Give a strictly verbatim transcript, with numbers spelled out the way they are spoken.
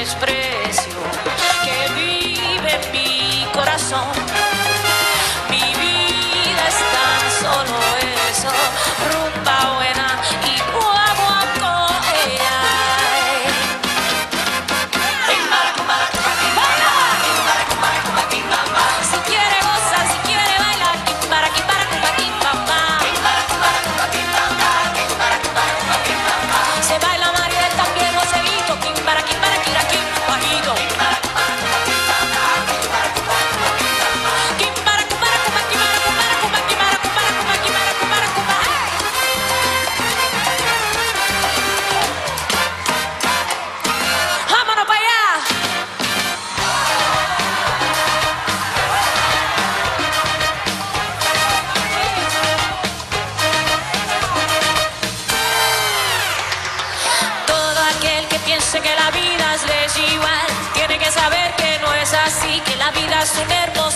desprecio que vive en mi corazón. Mi vida es tan solo eso, rumba buena y guaguaco. Si quiere gozar, si quiere bailar, para aquí, para aquí, para aquí, mamá. Se baila Mariel también, Joselito, para aquí, para aquí, para aquí, bajito. ¡Vámonos para allá! Todo aquel que piense que la vida es desigual tiene que saber que no es así, que la vida es un hermoso